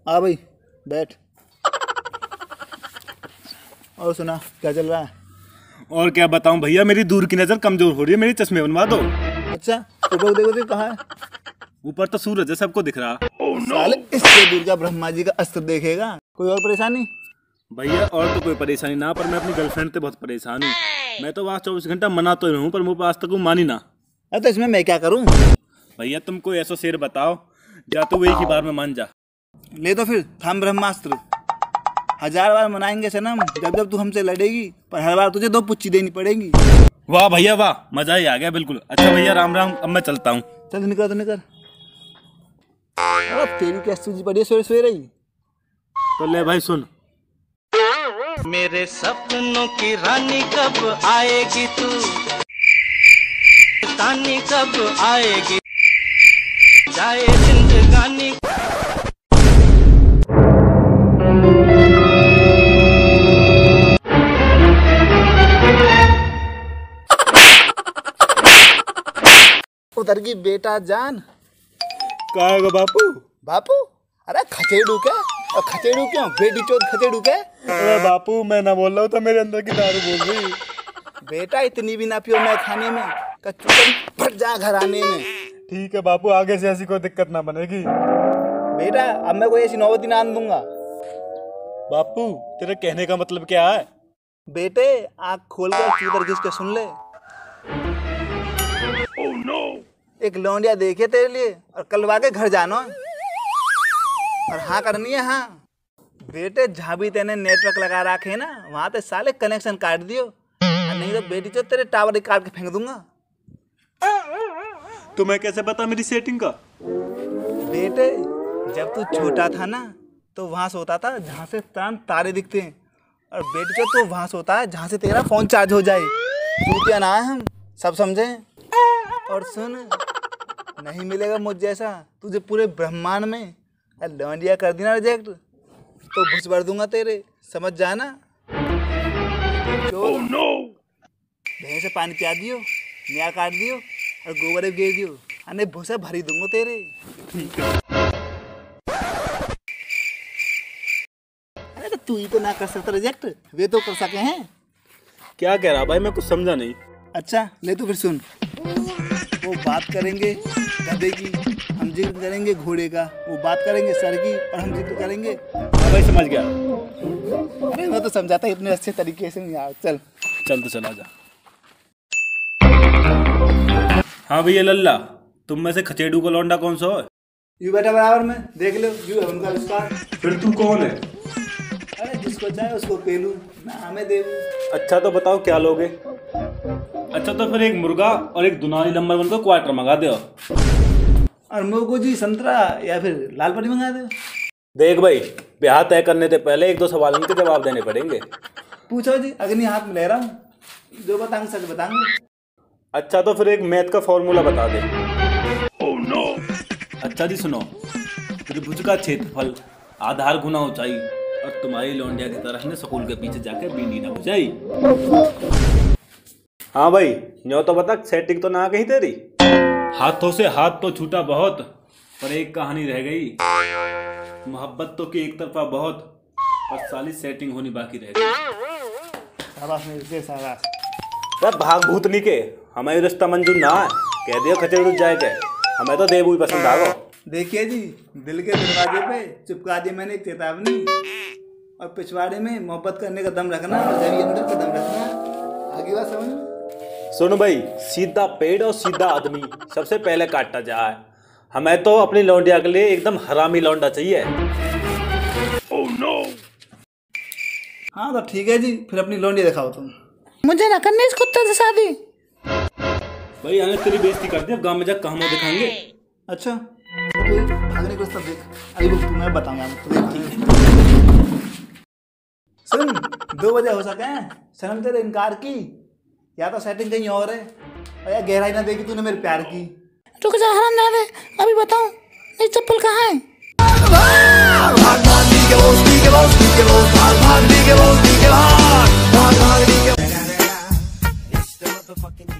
आ भाई बैठ। और सुना क्या चल रहा है? और क्या बताऊं भैया, मेरी दूर की नजर कमजोर हो रही है, मेरी चश्मे बनवा दो। अच्छा ऊपर देखो तो कहाँ है? ऊपर तो सूरज है, सबको दिख रहा। साले इससे दूर का ब्रह्मा जी का अस्त्र देखेगा। कोई और परेशानी? भैया और तो कोई परेशानी ना, पर मैं अपनी गर्लफ्रेंड से बहुत परेशान हूँ। मैं तो वहाँ 24 घंटा मना तो रहूँ, पर मुझे आज तक वो मानी ना। अरे तो इसमें मैं क्या करूँ? भैया तुम कोई ऐसा शेर बताओ या तो वो एक ही बार में मान जा। ले तो फिर थाम ब्रह्मास्त्र। 1000 बार मनाएंगे सनम जब जब तू हमसे लड़ेगी, पर हर बार तुझे 2 पुच्ची देनी पड़ेगी। वाह भैया वाह, मजा ही आ गया बिल्कुल। अच्छा भैया राम राम, अब मैं चलता हूँ। चल निकल तो निकल। अब तेरी क्या सूझी पड़ी है सवेरे सवेरे ही? तो ले भाई सुन। मेरे सपनों की रानी कब आएगी तू, तानी कब आएगी, जाए जिंदगानी। उतर की बेटा जान। कहाँ है बापू? बापू? अरे खचेड़ू क्या? और खचेड़ू क्यों? बेटी चोद खचेड़ू क्या? अरे बापू मैं ना बोल रहा हूँ तो मेरे अंदर की दारू बोल रही। बेटा इतनी भी ना पियो मैं खाने में, कच्चू फट जा घर आने में। ठीक है बापू, आगे से ऐसी कोई दिक्कत ना बनेगी। बेटा अब मैं कोई ऐसी नौबत ना आन दूंगा। बापू तेरे कहने का मतलब क्या है? बेटे आँख खोल कर चूतर घिस के सुन ले। Oh no! एक लौंडिया देखे तेरे लिए और कलवा के घर जाना और हाँ करनी है। हाँ बेटे जहाँ भी तेने नेटवर्क लगा रखे ना वहाँ पे साले कनेक्शन काट दियो, और नहीं तो बेटी तो तेरे टावर ही काट के फेंक दूंगा। तुम्हें कैसे पता मेरी सेटिंग का? बेटे जब तू छोटा था ना तो वहाँ सोता था जहाँ से तारे दिखते हैं, और बेटी तो वहाँ सोता है जहाँ से तेरा फोन चार्ज हो जाए। चूतिया ना है हम, सब समझे? और सुन, नहीं मिलेगा मुझ जैसा तुझे पूरे ब्रह्मांड में। लौंडिया कर दी ना रिजेक्ट तो भुस भर दूंगा तेरे, समझ जाना। Oh no! भैंस से पानी पिया दियो, निया काट दियो और गोबर गिर दियो, अने भूसा भरी दूंगा तेरे। ठीक है। अरे तो तू ही तो ना कर सकता रिजेक्ट, वे तो कर सके हैं। क्या कह रहा भाई, मैं कुछ समझा नहीं। अच्छा ले तो फिर सुन। वो बात करेंगे गधे की, हम जिक्र करेंगे घोड़े का। वो बात करेंगे सर की और हम जिक्र करेंगे। हाँ भाई समझ गया। अरे मैं तो समझाता इतने अच्छे तरीके से नहीं यार। चल चल तो चला जा। हाँ भैया लल्ला, तुम में से खचेड़ू का लौंडा कौन सा है? यू बैठा बराबर में, देख लो यू है उनका विस्तार। फिर तू कौन है? अरे जिसको चाहे उसको पेलू, मैं हमें देवू। अच्छा तो बताओ क्या लोगे? अच्छा तो फिर एक मुर्गा और एक दुनाली नंबर 1 को क्वार्टर मंगा दो। और मोको जी संतरा या फिर लाल परी मंगा दो। देख भाई, ब्याह तय करने से पहले 1-2 सवाल के जवाब देने पड़ेंगे। पूछो जी, अग्नि हाथ में ले रहा हूँ, जो बताएंगे सच बताएंगे। अच्छा तो फिर एक मैथ का फॉर्मूला बता दे। Oh no! अच्छा जी सुनो, त्रिभुज का क्षेत्रफल आधार गुना ऊंचाई और तुम्हारी लौंडिया की तरह ने स्कूल के पीछे जाकर बीनी ना बुझाई। हाँ भाई न्यो तो बता, सेटिंग तो ना कहीं तेरी। हाथों से हाथ तो छूटा बहुत, पर एक कहानी रह गई। मोहब्बत तो की एक तरफा बहुत, पर साली सेटिंग होनी बाकी रह गई। शाबाश मेरे से शाबाश। भाग भूतनी के, हमें रिश्ता मंजूर ना है, कह दियो खचेड़ू जाए के, हमें तो देबू ही पसंद आगो। देखिए जी, दिल के दरवाजे पे चिपका दी मैंने एक चेतावनी, और पिछवाड़े में मोहब्बत करने का दम रखना और जब अंदर का दम रखना। आगे बात समझ में? सुन भाई, सीधा पेड़ और सीधा आदमी सबसे पहले काटता जाए। हमें तो अपनी लौंडिया के लिए एकदम हरामी लौंडा चाहिए। Oh no! हाँ तो ठीक है जी, फिर अपनी लौंडिया दिखाओ तुम। मुझे ना करने इस कुत्ते से शादी। भाई आने तेरी बेइज्जती कर दी, अब गांव में जाकर कहाँ मुँह दिखाएंगे। अच्छा तो भागने को रास्ता देख, अभी रुक मैं बताऊंगा तुझे। ठीक है सुन, 2 वजह हो सके हैं सनम तेरे इनकार की, या तो सेटिंग कहीं और है, और या गहराई ना देखी तूने मेरे प्यार की। रुक जा हरामजादे, अभी बताऊं मेरी चप्पल कहाँ है?